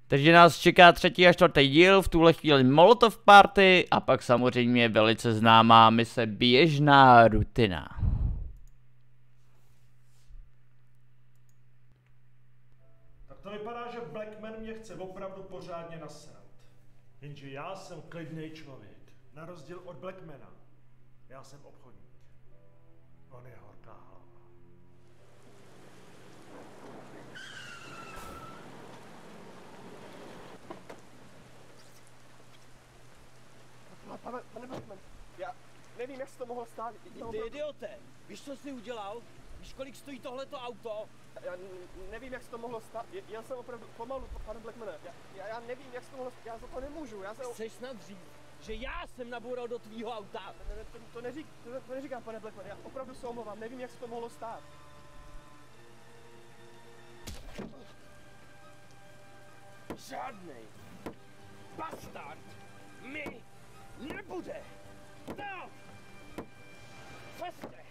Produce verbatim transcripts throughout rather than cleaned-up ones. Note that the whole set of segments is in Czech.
Takže nás čeká třetí a čtvrtý díl, v tuhle chvíli Molotov Party a pak samozřejmě velice známá mise Běžná rutina. Tak to vypadá, že Blackman mě chce opravdu pořádně nasrat. Jenže já jsem klidný člověk. Na rozdíl od Blackmana. Já jsem obchodník. On je horká hlava. Pane, pane Blackman, já nevím, jak se to mohlo stát. Ty opravdu... idiote, víš, co jsi udělal? Víš, kolik stojí tohleto auto? Já nevím, jak se to mohlo stát. Jel jsem opravdu pomalu, pane Blackmane. Já, já, já nevím, jak se to mohlo stát. Já za to nemůžu. Já se... Chceš snad říct, že já jsem naboural do tvýho auta? Ne, ne, to, to, neřík, to, to neříkám, pane Blackman. Já opravdu se omlouvám. Nevím, jak se to mohlo stát. Žádnej bastard mi nebude dát feste.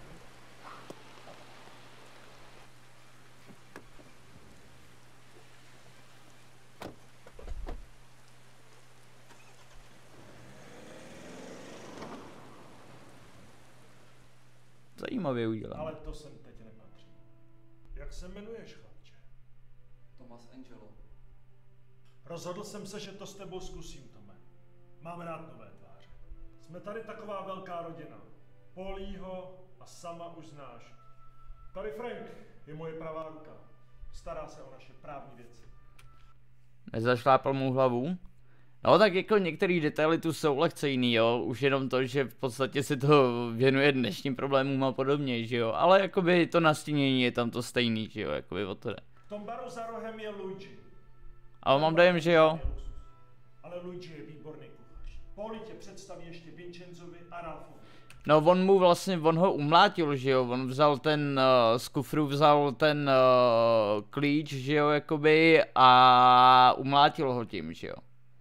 Zajímavě udělám. Ale to sem teď nepatří. Jak se jmenuješ, chlapče? Thomas Angelo. Rozhodl jsem se, že to s tebou zkusím, Tome. Mám rád nové tváře. Jsme tady taková velká rodina. Polího a sama už znáš. Tady Frank je moje pravá ruka. Stará se o naše právní věci. Nezašlápl mu hlavu? No tak jako některý detaily tu jsou lehce jiný, jo, už jenom to, že v podstatě se to věnuje dnešním problémům a podobně, že jo, ale jakoby to nastínění je tam to stejný, že jo, jakoby o to jde. V tom baru za rohem je Luigi. Ale mám dojem, že jo. Ale Luigi je výborný kuchař. Poli tě představí ještě Vincenzovi a Ralfovi. No on mu vlastně, on ho umlátil, že jo, on vzal ten, uh, z kufru vzal ten uh, klíč, že jo, jakoby, a umlátil ho tím, že jo.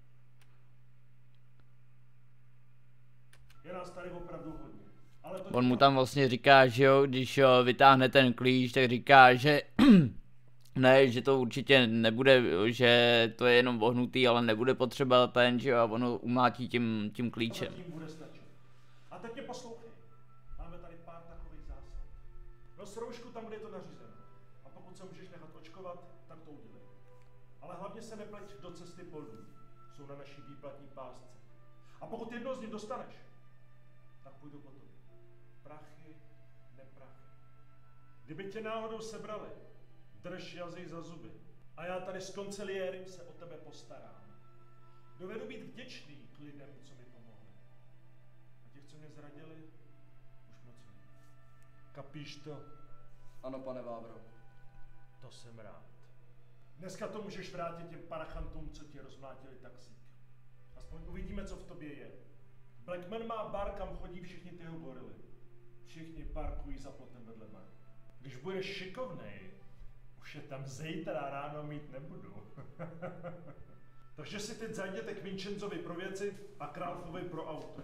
Je nás tady opravdu hodně. Ale to On mu tam vlastně říká, že jo, když uh, vytáhne ten klíč, tak říká, že ne, že to určitě nebude, že to je jenom vohnutý, ale nebude potřeba ten, že jo, a on ho umlátí tím, tím klíčem. Tím bude stačit. A teď mě poslouchej. Máme tady pár takových zásad. Nos roušku tam, kde je to nařízeno. A pokud se můžeš nechat očkovat, tak to udělej. Ale hlavně se nepleť do cesty poldů. Jsou na naší výplatní pásce. A pokud jednou z nich dostaneš, tak půjdu po tobě. Prachy, neprachy. Kdyby tě náhodou sebrali, drž jazyk za zuby. A já tady s konciliérem se o tebe postarám. Dovedu být vděčný k lidem, co mi pomohli. A těch, co mě zradili, už moc ne. Kapíš to? Ano, pane Vávro. To jsem rád. Dneska to můžeš vrátit těm parachantům, co ti rozmlátili taxík. Aspoň uvidíme, co v tobě je. Blackman má bar, kam chodí všichni tyho gorily. Všichni parkují za plotem vedle baru. Když budeš šikovnej, už je tam zítra ráno mít nebudu. Takže si teď zajděte k Vincenzovi pro věci a k Ralfovi pro auto.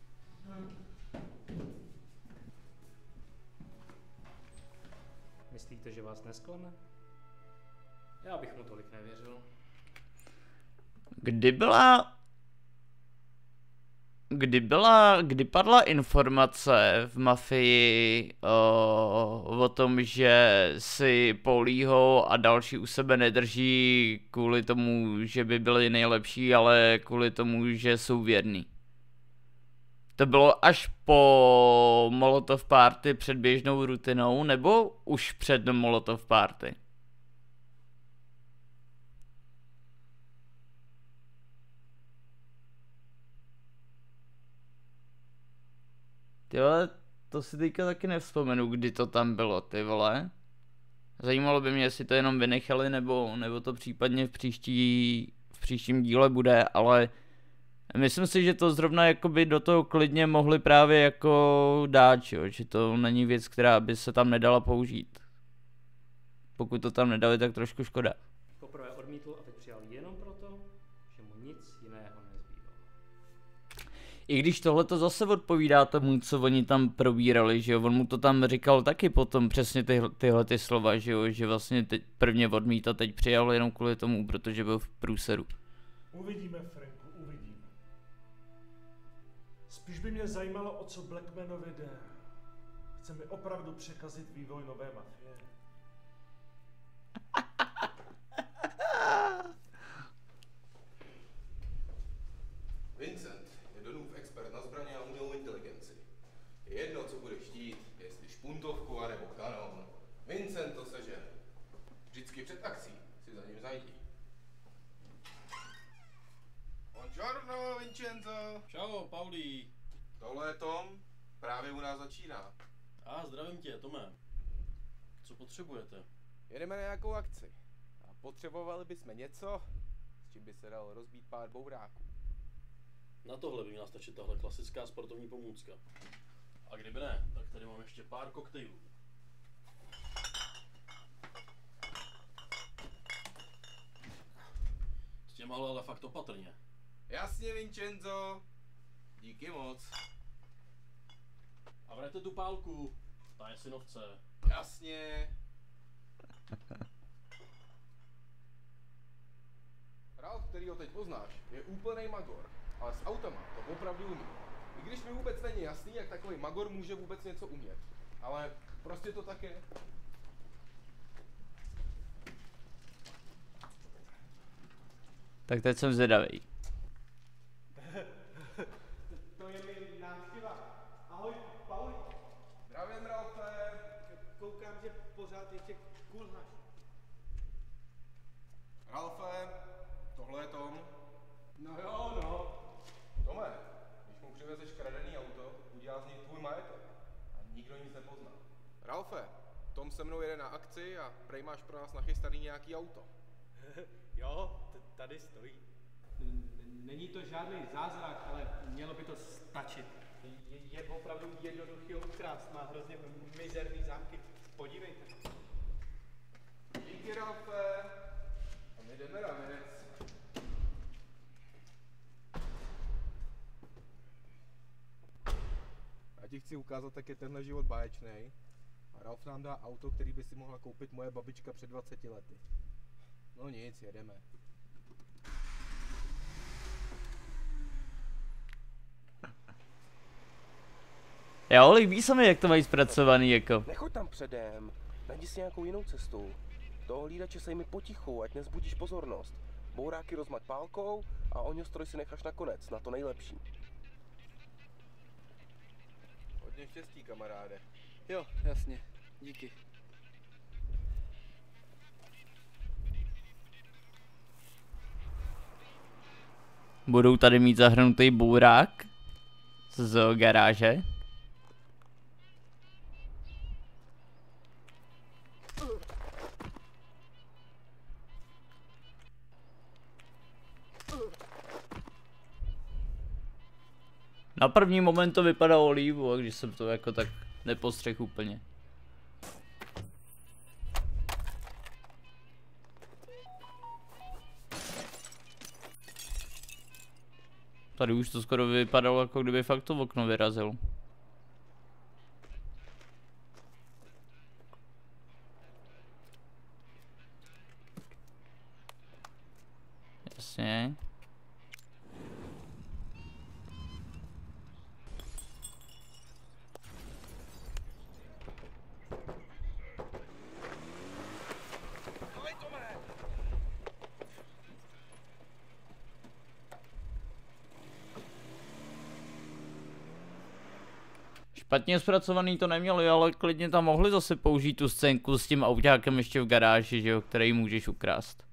Myslíte, že vás nesklame? Já bych mu tolik nevěřil. Kdy byla... Kdy byla, kdy padla informace v mafii o, o tom, že si Paulího a další u sebe nedrží kvůli tomu, že by byli nejlepší, ale kvůli tomu, že jsou věrní. To bylo až po Molotov Party před běžnou rutinou, nebo už před Molotov Party? Ty vole, to si teďka taky nevzpomenu, kdy to tam bylo, ty vole. Zajímalo by mě, jestli to jenom vynechali, nebo, nebo to případně v, příští, v příštím díle bude, ale myslím si, že to zrovna jakoby do toho klidně mohli právě jako dát, jo? Že to není věc, která by se tam nedala použít. Pokud to tam nedali, tak trošku škoda. Poprvé odmítl a teď přijal jenom proto, že mu nic jiného nezbývalo. i když tohle to zase odpovídá tomu, co oni tam probírali, že jo, on mu to tam říkal taky potom přesně ty, tyhle ty slova, že jo, že vlastně teď prvně odmít a teď přijal jenom kvůli tomu, protože byl v průseru. Uvidíme, Franku, uvidíme. Spíš by mě zajímalo, o co Blackmanovi jde. Chce mi opravdu překazit vývoj nové mafie. Vincent je Donův expert na zbraně a umělou inteligenci. Je jedno, co bude štít, jestli špuntovku anebo kanon. Vincent to sežene. Vždycky před akcí si za ním zajdi. Buongiorno, Vincenzo. Čau, Pauli. Tohle je Tom, právě u nás začíná. A zdravím tě, Tome. Co potřebujete? Jedeme na nějakou akci. A potřebovali bychom něco, s čím by se dalo rozbít pár bouráků. Na tohle by měla stačit tahle klasická sportovní pomůcka. A kdyby ne, tak tady mám ještě pár koktejlů. S těma ale fakt opatrně. Jasně, Vincenzo. Díky moc. A vraťte tu pálku. Ta je synovce. Jasně. Ralf, kterýho teď poznáš, je úplnej magor, ale s autama to opravdu umí. I když mi vůbec není jasný, jak takový magor může vůbec něco umět. Ale prostě to tak je. Tak teď jsem zvědavej. To je mi návštěva. Ahoj, Pauli. Zdravím, Ralfe. Koukám, že pořád ještě kulháš. Ralfe, tohle je Tom. No jo, no. Tome, když mu přivezeš kradený auto, udělá z něj tvůj majetek. A nikdo nic nepozná. Ralfe, Tom se mnou jede na akci a prej máš pro nás nachystaný nějaký auto. Jo, tady stojí. Není to žádný zázrak, ale mělo by to stačit. Je, je opravdu jednoduchý ukrást, má hrozně mizerný zámky. Podívejte. Díky, Ralfe. A my jdeme na věc. Já ti chci ukázat, jak je tenhle život báječnej. A Ralf nám dá auto, který by si mohla koupit moje babička před dvaceti lety. No nic, jedeme. Jo, líbí se mi, jak to mají zpracovaný, jako. Nechoď tam předem, najdi si nějakou jinou cestu. Do hlídače sej mi potichu, ať nezbudíš pozornost. Bouráky rozmaď pálkou a ohňostroj si necháš nakonec, na to nejlepší. Hodně štěstí, kamaráde. Jo, jasně. Díky. Budou tady mít zahrnutý bourák z garáže. Na první moment to vypadalo líbu, a když jsem to jako tak nepostřehl úplně. Tady už to skoro vypadalo, jako kdyby fakt to okno vyrazil. Jasně. Špatně zpracovaný to neměli, ale klidně tam mohli zase použít tu scénku s tím autákem ještě v garáži, že jo, který můžeš ukrást.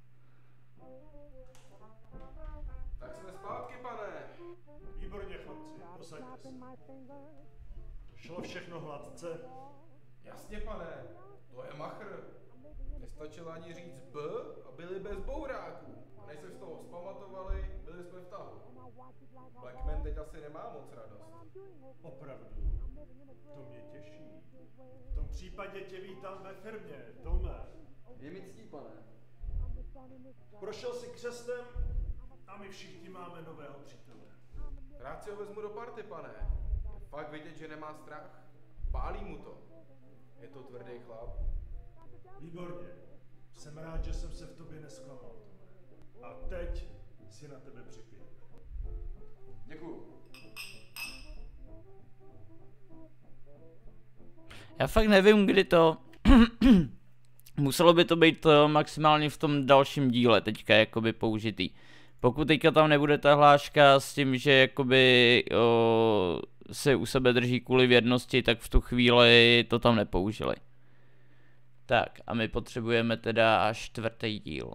Tak jsme zpátky, pane. Výborně, chlapci, posaďte se. Šlo všechno hladce. Jasně, pane. To je machr. Nestačilo ani říct B a byli bez bouráků. A než se z toho zpamatovali, byli jsme v tahu. Blackman teď asi nemá moc radost. Opravdu. To mě těší. V tom případě tě vítám ve firmě, Tome. Je mi ctí, pane. Prošel si křestem a my všichni máme nového přítele. Rád si ho vezmu do party, pane. Je fakt vidět, že nemá strach. Pálí mu to. Je to tvrdý chlap. Výborně. Jsem rád, že jsem se v tobě nesklamal, Tome. A teď si na tebe připijeme. Děkuju. Já fakt nevím, kdy to... Muselo by to být to maximálně v tom dalším díle teďka jakoby použitý. Pokud teďka tam nebude ta hláška s tím, že jakoby o, se u sebe drží kvůli věrnosti, tak v tu chvíli to tam nepoužili. Tak a my potřebujeme teda čtvrtý díl.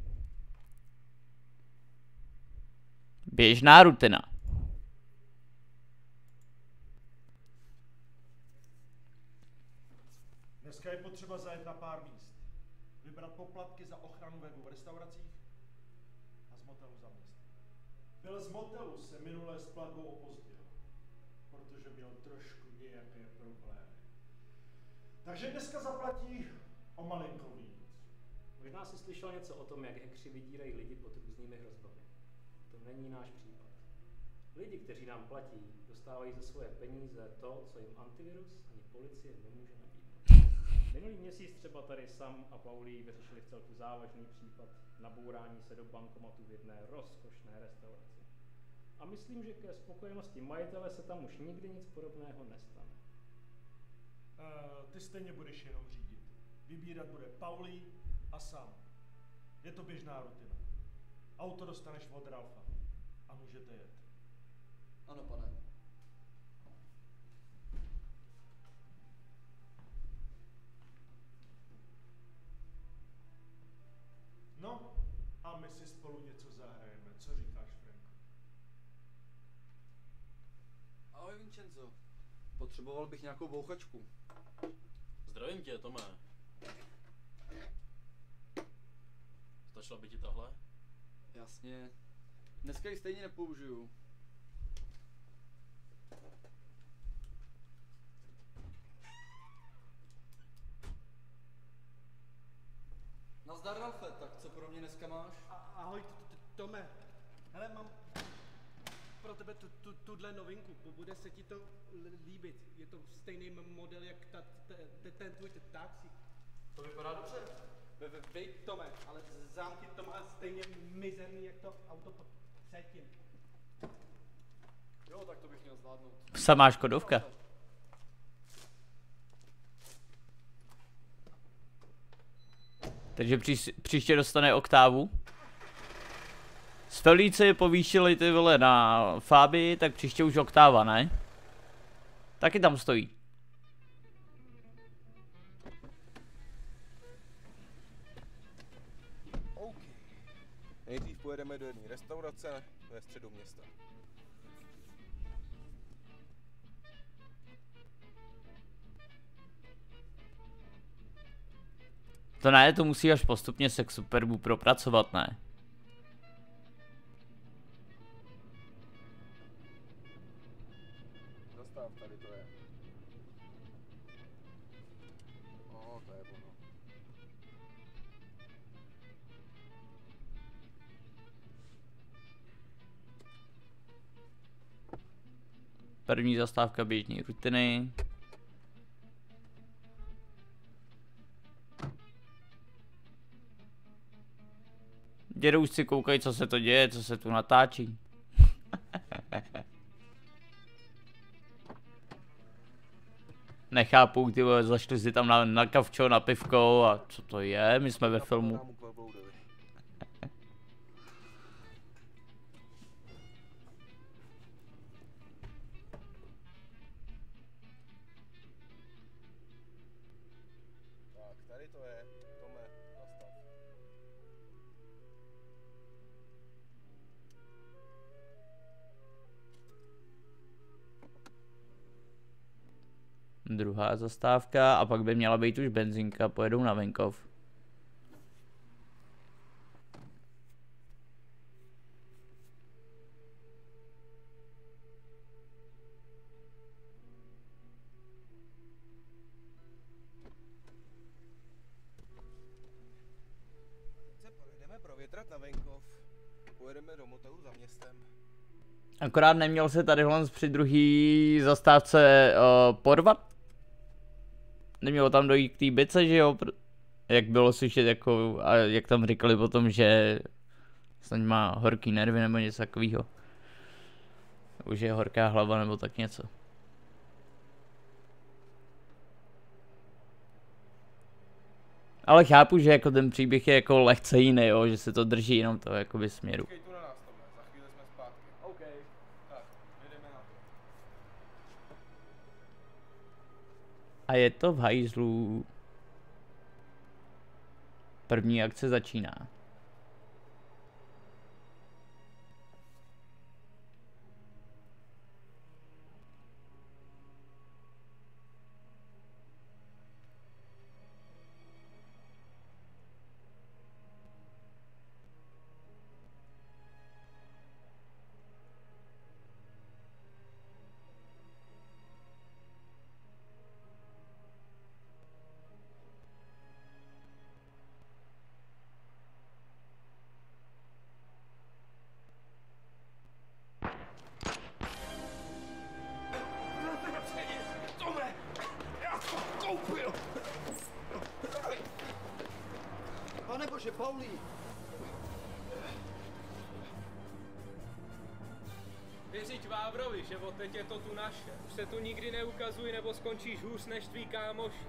Běžná rutina. Dneska je potřeba zajet na pár míst. Vybrat poplatky za ochranu webu v restauracích a z motelu za městem. Byl z motelu se minule s platbou opozdil, protože měl trošku nějaké problémy. Takže dneska zaplatí o malinko víc. Možná jsi slyšel něco o tom, jak hackři vydírají lidi pod různými hrozbami. To není náš případ. Lidi, kteří nám platí, dostávají za svoje peníze to, co jim antivirus ani policie nemůže nabídnout. Minulý měsíc třeba tady Sam a Paulí vyřešili vcelku závažný případ nabourání se do bankomatu v jedné rozkošné restauraci. A myslím, že ke spokojenosti majitele se tam už nikdy nic podobného nestane. Uh, ty stejně budeš jenom řídit. Vybírat bude Paulí a Sam. Je to běžná rutina. Auto dostaneš od Ralfa a můžete jet. Ano, pane. No, a my si spolu něco zahrajeme. Co říkáš, Franko? Ahoj, Vincenzo. Potřeboval bych nějakou bouchačku. Zdravím tě, Tome. Stačila by ti tahle? Jasně. Dneska ji stejně nepoužiju. Nazdar, Ralfe, tak co pro mě dneska máš? A- Ahoj, t- t- Tome. Hele, mám pro tebe tu, tu, tuhle novinku. Bude se ti to l- líbit. Je to stejný m- model, jak ta, t- t- ten tvůj t- taxík. To vypadá dobře. V- v- Vej, Tome, ale zámky to má stejně mizerný, jak to auto p- předtím. Jo, tak to bych měl zvládnout. Samá Škodovka. Takže příš, příště dostane oktávu. Z Felice povýšili ty vole na Fabii, tak příště už oktáva, ne? Taky tam stojí. OK. Nejdřív pojedeme do jedné restaurace ve středu města. To ne, to musí až postupně se k Superbu propracovat, ne? Zastav, tady to je. O, to je ono. První zastávka běžní rutiny. Dědoušci koukají, co se to děje, co se tu natáčí. Nechápu, ty vole, zašli si tam na, na kavčo, na pivko a co to je, my jsme ve filmu. Tak, tady to je. Tome, zastav. Druhá zastávka a pak by měla být už benzinka, pojedou na venkov. Se pojedeme provětrat na venkov. Pojedeme do motelu za městem. Akorát neměl se tady hlas při druhý zastávce uh, porvat. Nemělo tam dojít k té bice, že jo? Jak bylo slyšet, jako, a jak tam říkali potom, že snad má horký nervy nebo něco takového. Už je horká hlava nebo tak něco. Ale chápu, že jako ten příběh je jako lehce jiný, jo? Že se to drží jenom toho jakoby směru. A je to v hajzlu. První akce začíná. Panebože, Paulí! Věřiť Vávrovi, že od teď je to tu naše. Už se tu nikdy neukazuj, nebo skončíš hůř než tvý kámoši.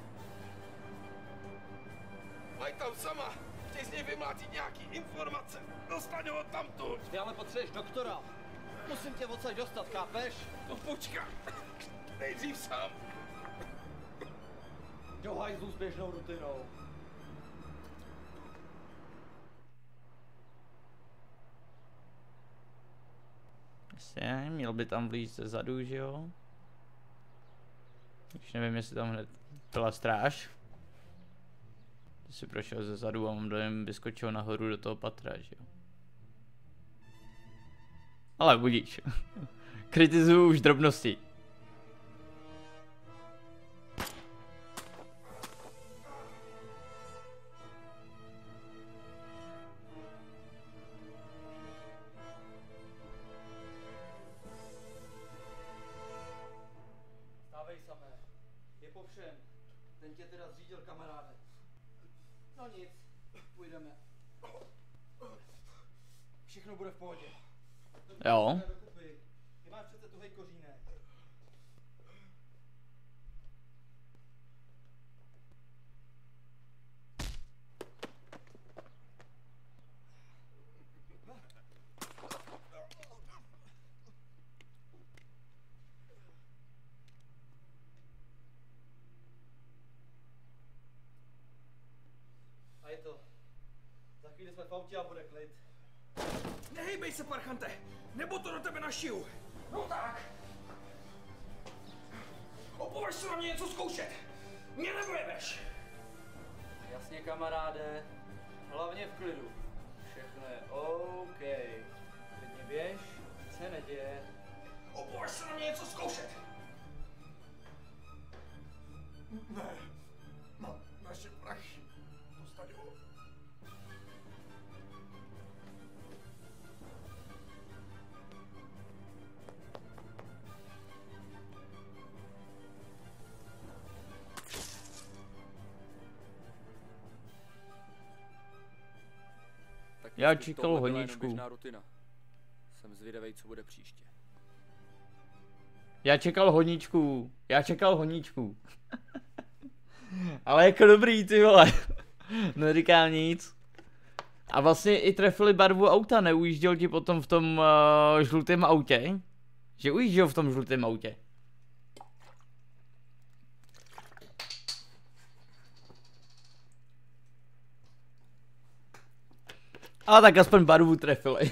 Mají tam sama! Chtěj z něj vymlátit nějaký informace! Dostaň ho tamtud! Ty ale potřebuješ doktora! Musím tě odsaď dostat, chápeš? To počká! Nejdřív sám! Do hajzlu s běžnou rutinou. Jasně, měl by tam vlízt ze zadu, že jo? Už nevím, jestli tam hned byla stráž. Ty si prošel ze zadu a mám dojem, vyskočil nahoru do toho patra, že jo? Ale budíš. Kritizuju už drobnosti. Stávej samé. Je po všem. Ten tě teda zřídil, kamaráde. No nic, půjdeme. Všechno bude v pohodě. Jo. Ty máš přece tuhej kořínek. A je to. Za chvíli jsme v autě a bude klid. Nehejbej se, parchante! Nebo to do tebe našiju! No tak! Opovaž se na mě něco zkoušet! Mě nebojebeš! Jasně, kamaráde. Hlavně v klidu. Všechno je OK. Klidně běž, nic se neděje. Opovaž se na mě něco zkoušet! Ne. Na, naše prachy. Dostaň ho. Já čekal honičku. Jsem zvědavej, co bude příště. Já čekal honičku. Já čekal honičku. Ale jako dobrý, ty vole. Neříká nic. A vlastně i trefili barvu auta, neujížděl ti potom v tom uh, žlutém autě? Že ujížděl v tom žlutém autě. A tak aspoň barvu trefili.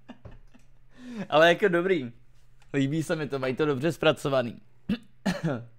Ale jako dobrý. Líbí se mi to, mají to dobře zpracovaný.